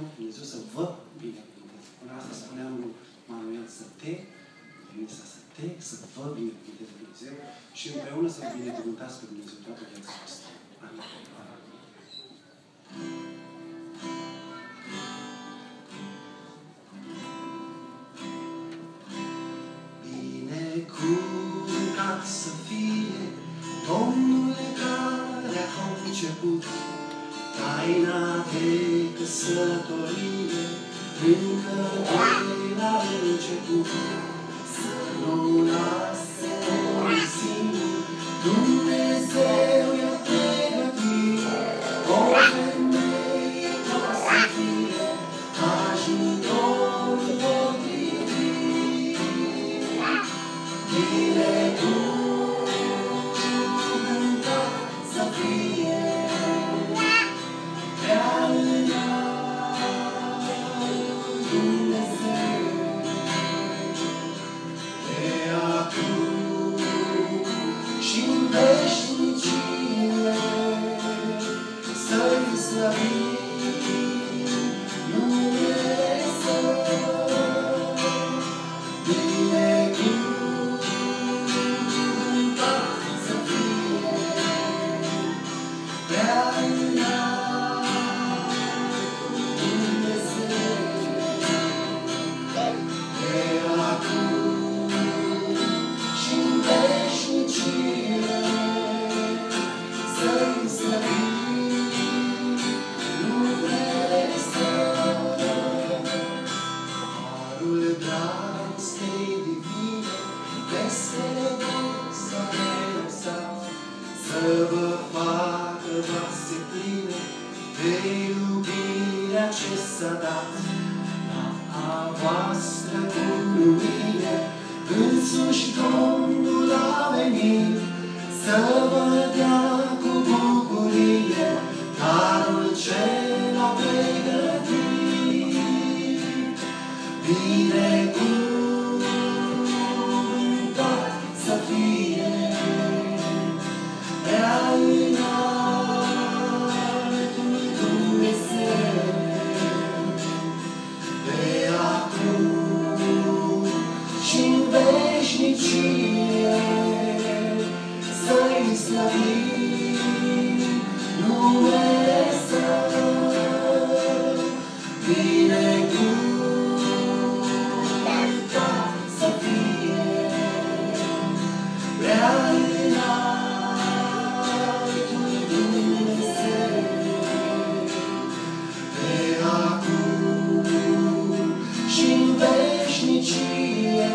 Dumnezeu să vă binecuvânteze. Până asta spuneam lui Manuel să vă binecuvânteze Dumnezeu și împreună să binecuvântați pe Dumnezeu toată viața voastră. Amin. Binecuvântat să fie Domnul care a conceput taina de căsătorie încă de la început. Să nu lase un singur Dumnezeu i-a pregătit o femeie ca să fie ajutorul potrivit. Binecuvântat să fie prea înalt Dumnezeu, de acum și-n veșnicie, să-i slăvim numele Său. Binecuvântat să fie prea înalt Dumnezeu, de acum și-n veșnicie, să-i slăvim numele Său. Harul dragostei divine peste voi s-a relăsat, să vă facă vase pline de iubirea ce s-a dat. La a voastră bunămire însuși Domnul a venit, să vă dea cu bucurie darul ce l-a pregătit. Binecuvântat să fie prea înaltul Dumnezeu, de acum și-n veșnicie, să-i slăvim numele Său. Binecuvântat să fie prea înaltul Dumnezeu, de acum și-n veșnicie,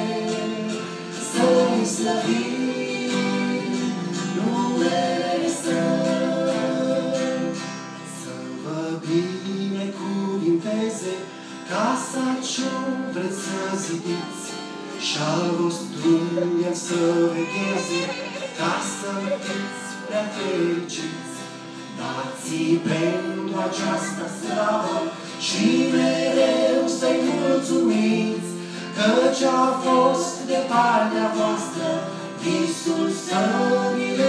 să-i slăvim numele Său. Să vă binecuvinteze casa ce-o vreți să zidiți și-al vostru el să vegheze, ca să fiți prea fericiți. Dați-i pentru această slavă și mereu să-i mulțumiți, căci a fost de partea voastră visul să vi-l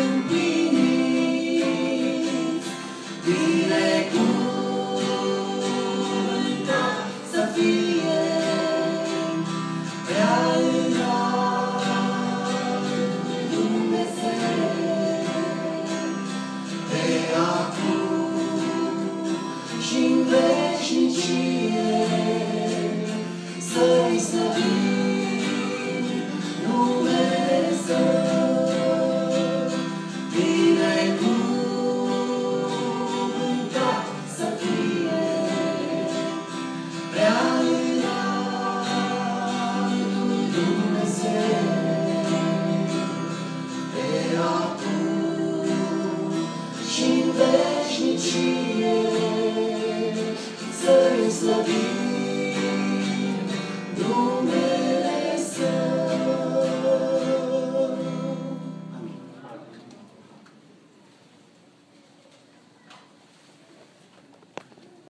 împliniți. Binecuvântat să fie prea înalt Dumnezeu, de acum și-n veșnicie, să-i slăvim